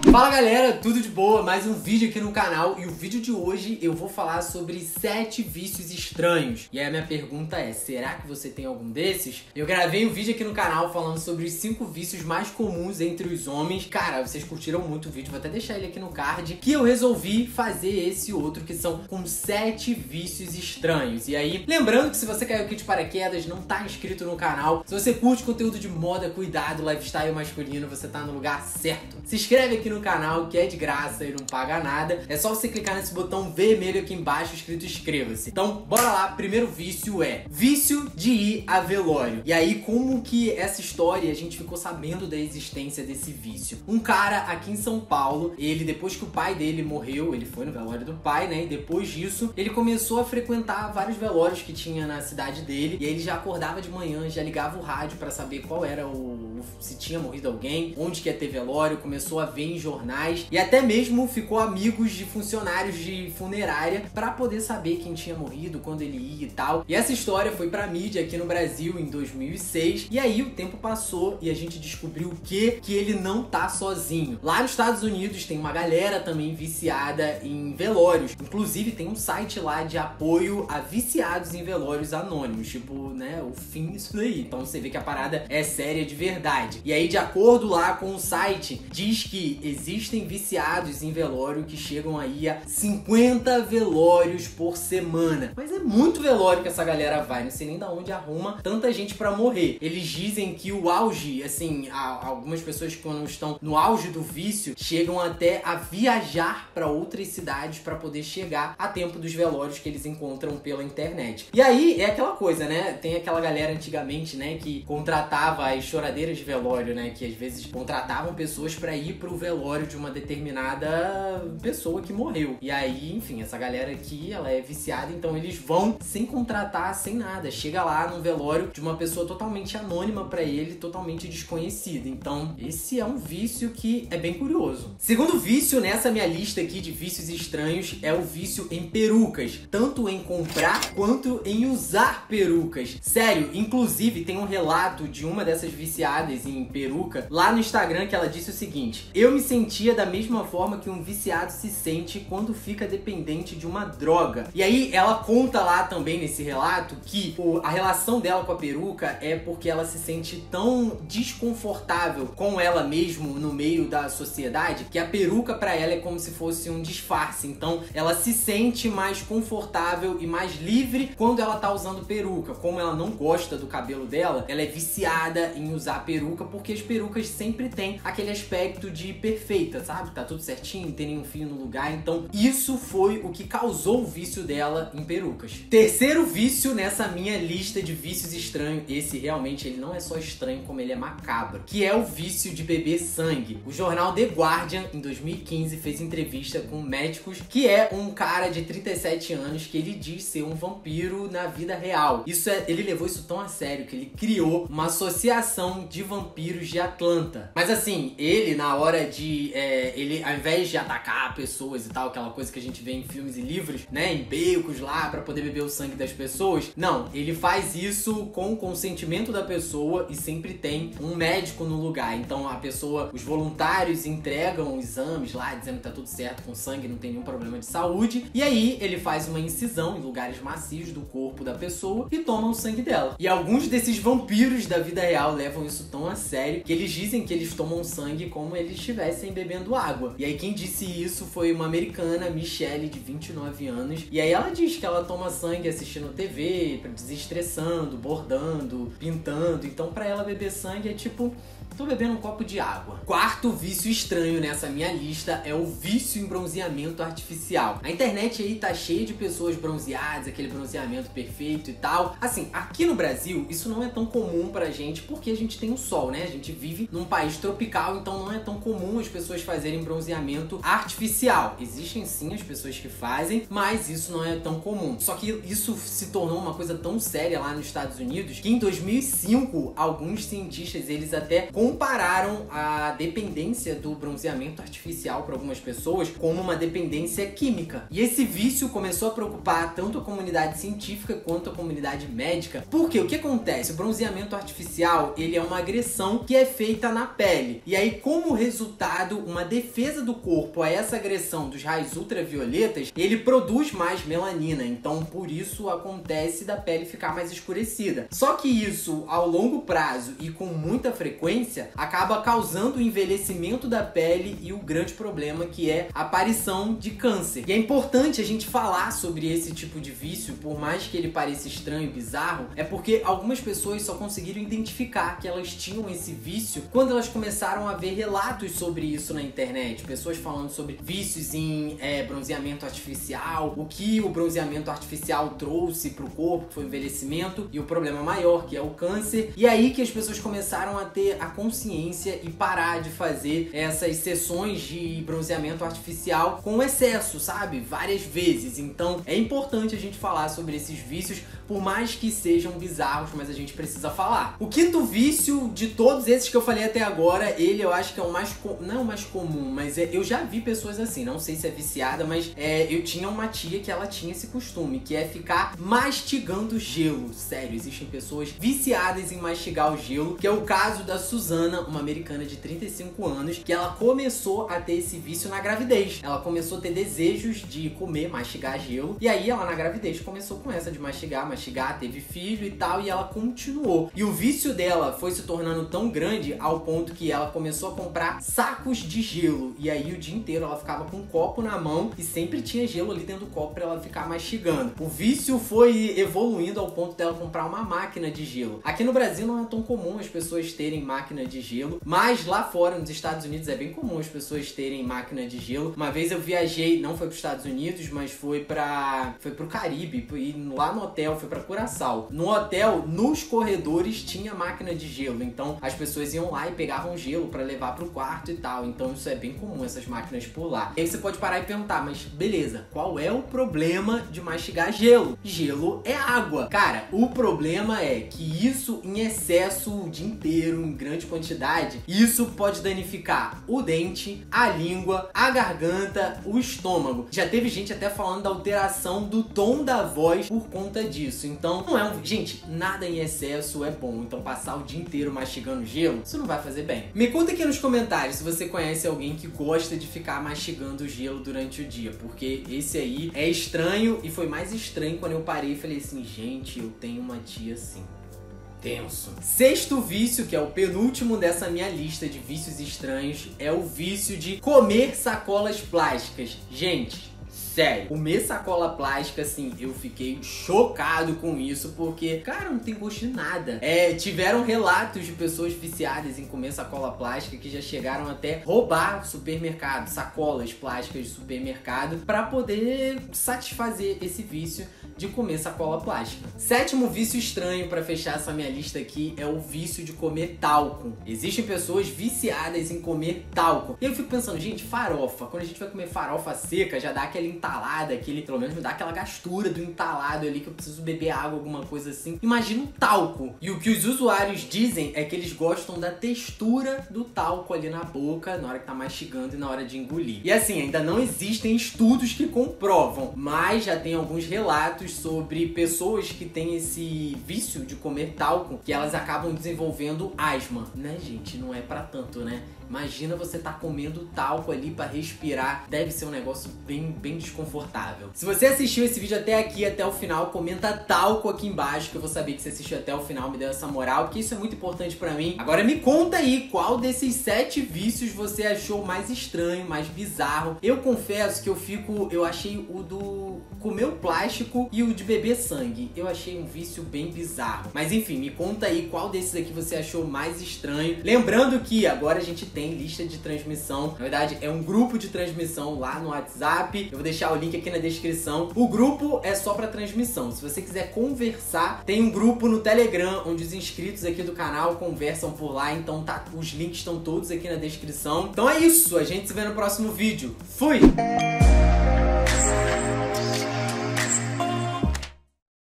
Fala galera, tudo de boa? Mais um vídeo aqui no canal e o vídeo de hoje eu vou falar sobre 7 vícios estranhos. E aí a minha pergunta é, será que você tem algum desses? Eu gravei um vídeo aqui no canal falando sobre os 5 vícios mais comuns entre os homens. Cara, vocês curtiram muito o vídeo, vou até deixar ele aqui no card, que eu resolvi fazer esse outro, que são com 7 vícios estranhos. E aí, lembrando que se você caiu aqui de paraquedas, não tá inscrito no canal, se você curte conteúdo de moda, cuidado, lifestyle masculino, você tá no lugar certo. Se inscreve aqui no canal, que é de graça e não paga nada. É só você clicar nesse botão vermelho aqui embaixo escrito inscreva-se. Então, bora lá. Primeiro vício é vício de ir a velório. E aí, como que essa história a gente ficou sabendo da existência desse vício? Um cara aqui em São Paulo, ele depois que o pai dele morreu, ele foi no velório do pai, né? E depois disso, ele começou a frequentar vários velórios que tinha na cidade dele. E aí ele já acordava de manhã, já ligava o rádio pra saber qual era se tinha morrido alguém, onde que ia ter velório, começou a ver em jornais e até mesmo ficou amigos de funcionários de funerária pra poder saber quem tinha morrido, quando ele ia e tal. E essa história foi pra mídia aqui no Brasil em 2006 e aí o tempo passou e a gente descobriu que ele não tá sozinho. Lá nos Estados Unidos tem uma galera também viciada em velórios. Inclusive tem um site lá de apoio a viciados em velórios anônimos, tipo, né, o fim disso daí. Então você vê que a parada é séria de verdade. E aí, de acordo lá com o site, diz que existem viciados em velório que chegam aí a 50 velórios por semana. Mas é muito velório que essa galera vai, não sei nem da onde arruma tanta gente pra morrer. Eles dizem que o auge, assim, algumas pessoas que quando estão no auge do vício, chegam até a viajar pra outras cidades pra poder chegar a tempo dos velórios que eles encontram pela internet. E aí, é aquela coisa, né? Tem aquela galera antigamente, né, que contratava as choradeiras de velório, né, que às vezes contratavam pessoas pra ir pro velório de uma determinada pessoa que morreu. E aí, enfim, essa galera aqui, ela é viciada, então eles vão sem contratar, sem nada. Chega lá no velório de uma pessoa totalmente anônima pra ele, totalmente desconhecida. Então, esse é um vício que é bem curioso. Segundo vício nessa minha lista aqui de vícios estranhos é o vício em perucas, tanto em comprar quanto em usar perucas. Sério, inclusive tem um relato de uma dessas viciadas em peruca lá no Instagram que ela disse o seguinte: eu me sentia da mesma forma que um viciado se sente quando fica dependente de uma droga. E aí ela conta lá também nesse relato que a relação dela com a peruca é porque ela se sente tão desconfortável com ela mesmo no meio da sociedade que a peruca pra ela é como se fosse um disfarce. Então ela se sente mais confortável e mais livre quando ela tá usando peruca. Como ela não gosta do cabelo dela, ela é viciada em usar peruca porque as perucas sempre têm aquele aspecto de perfeita, sabe? Tá tudo certinho, não tem nenhum fio no lugar. Então isso foi o que causou o vício dela em perucas. Terceiro vício nessa minha lista de vícios estranhos, esse realmente ele não é só estranho como ele é macabro, que é o vício de beber sangue. O jornal The Guardian em 2015 fez entrevista com médicos, que é um cara de 37 anos que ele diz ser um vampiro na vida real. Ele levou isso tão a sério que ele criou uma associação de vampiros de Atlanta. Mas assim, ele na hora de ele ao invés de atacar pessoas e tal, aquela coisa que a gente vê em filmes e livros, né, em becos lá pra poder beber o sangue das pessoas, não, ele faz isso com o consentimento da pessoa e sempre tem um médico no lugar. Então a pessoa, os voluntários entregam exames lá dizendo que tá tudo certo com o sangue, não tem nenhum problema de saúde, e aí ele faz uma incisão em lugares macios do corpo da pessoa e toma o sangue dela. E alguns desses vampiros da vida real levam isso tão a sério que eles dizem que eles tomam sangue como eles estivessem bebendo água. E aí quem disse isso foi uma americana, Michelle, de 29 anos. E aí ela diz que ela toma sangue assistindo TV, desestressando, bordando, pintando. Então pra ela beber sangue é tipo, tô bebendo um copo de água. Quarto vício estranho nessa minha lista é o vício em bronzeamento artificial. A internet aí tá cheia de pessoas bronzeadas, aquele bronzeamento perfeito e tal. Assim, aqui no Brasil isso não é tão comum pra gente porque a gente tem o sol, né? A gente vive num país tropical, então não é tão comum as pessoas fazerem bronzeamento artificial. Existem sim as pessoas que fazem, mas isso não é tão comum. Só que isso se tornou uma coisa tão séria lá nos Estados Unidos que em 2005 alguns cientistas eles até compararam a dependência do bronzeamento artificial para algumas pessoas como uma dependência química. E esse vício começou a preocupar tanto a comunidade científica quanto a comunidade médica. Porque o que acontece? O bronzeamento artificial, ele é uma agressão que é feita na pele. E aí, como resultado, uma defesa do corpo a essa agressão dos raios ultravioletas, ele produz mais melanina. Então, por isso acontece da pele ficar mais escurecida. Só que isso, ao longo prazo e com muita frequência, acaba causando o envelhecimento da pele e o grande problema que é a aparição de câncer. E é importante a gente falar sobre esse tipo de vício, por mais que ele pareça estranho e bizarro, é porque algumas pessoas só conseguiram identificar que elas tinham esse vício quando elas começaram a ver relatos sobre isso na internet. Pessoas falando sobre vícios em bronzeamento artificial, o que o bronzeamento artificial trouxe pro corpo, que foi o envelhecimento, e o problema maior, que é o câncer. E aí que as pessoas começaram a ter a consciência e parar de fazer essas sessões de bronzeamento artificial com excesso, sabe? Várias vezes. Então é importante a gente falar sobre esses vícios, por mais que sejam bizarros, mas a gente precisa falar. O quinto vício de todos esses que eu falei até agora, ele eu acho que é o mais não é o mais comum, mas eu já vi pessoas assim, não sei se é viciada, mas eu tinha uma tia que ela tinha esse costume, que é ficar mastigando gelo. Sério, existem pessoas viciadas em mastigar o gelo, que é o caso da Suzana, uma americana de 35 anos, que ela começou a ter esse vício na gravidez. Ela começou a ter desejos de comer, mastigar gelo, e aí ela na gravidez começou com essa de mastigar, teve filho e tal, e ela continuou. E o vício dela foi se tornando tão grande ao ponto que ela começou a comprar sacos de gelo, e aí o dia inteiro ela ficava com um copo na mão e sempre tinha gelo ali dentro do copo pra ela ficar mastigando. O vício foi evoluindo ao ponto dela comprar uma máquina de gelo. Aqui no Brasil não é tão comum as pessoas terem máquina de gelo, mas lá fora, nos Estados Unidos, é bem comum as pessoas terem máquina de gelo. Uma vez eu viajei, não foi para os Estados Unidos, mas foi pro Caribe, e lá no hotel, foi para Curaçao. No hotel, nos corredores, tinha máquina de gelo, então as pessoas iam lá e pegavam gelo para levar pro quarto e tal. Então isso é bem comum, essas máquinas por lá. E aí você pode parar e perguntar, mas beleza, qual é o problema de mastigar gelo? Gelo é água. Cara, o problema é que isso em excesso o dia inteiro, em grande quantidade, isso pode danificar o dente, a língua, a garganta, o estômago. Já teve gente até falando da alteração do tom da voz por conta disso. Então, não é gente, nada em excesso é bom. Então, passar o dia inteiro mastigando gelo, isso não vai fazer bem. Me conta aqui nos comentários se você conhece alguém que gosta de ficar mastigando gelo durante o dia, porque esse aí é estranho, e foi mais estranho quando eu parei e falei assim, gente, eu tenho uma tia assim. Tenso. Sexto vício, que é o penúltimo dessa minha lista de vícios estranhos, é o vício de comer sacolas plásticas. Gente, sério, comer sacola plástica, assim, eu fiquei chocado com isso, porque, cara, não tem gosto de nada. Tiveram relatos de pessoas viciadas em comer sacola plástica que já chegaram até roubar supermercado, sacolas plásticas de supermercado, pra poder satisfazer esse vício de comer sacola plástica. Sétimo vício estranho, pra fechar essa minha lista aqui, é o vício de comer talco. Existem pessoas viciadas em comer talco. E eu fico pensando, gente, farofa. Quando a gente vai comer farofa seca, já dá aquela entalada, pelo menos me dá aquela gastura do entalado ali, que eu preciso beber água, alguma coisa assim. Imagina um talco. E o que os usuários dizem é que eles gostam da textura do talco ali na boca, na hora que tá mastigando e na hora de engolir. E assim, ainda não existem estudos que comprovam, mas já tem alguns relatos sobre pessoas que têm esse vício de comer talco, que elas acabam desenvolvendo asma, né, gente? Não é pra tanto, né? Imagina você tá comendo talco ali pra respirar. Deve ser um negócio bem desconfortável. Se você assistiu esse vídeo até aqui, até o final, comenta talco aqui embaixo, que eu vou saber que você assistiu até o final, me deu essa moral, porque isso é muito importante pra mim. Agora me conta aí, qual desses 7 vícios você achou mais estranho, mais bizarro? Eu confesso que eu achei o do comer o plástico e o de beber sangue. Eu achei um vício bem bizarro. Mas enfim, me conta aí qual desses aqui você achou mais estranho. Lembrando que agora a gente tem lista de transmissão. Na verdade, é um grupo de transmissão lá no WhatsApp. Eu vou deixar o link aqui na descrição. O grupo é só pra transmissão. Se você quiser conversar, tem um grupo no Telegram, onde os inscritos aqui do canal conversam por lá. Então os links estão todos aqui na descrição. Então é isso. A gente se vê no próximo vídeo. Fui!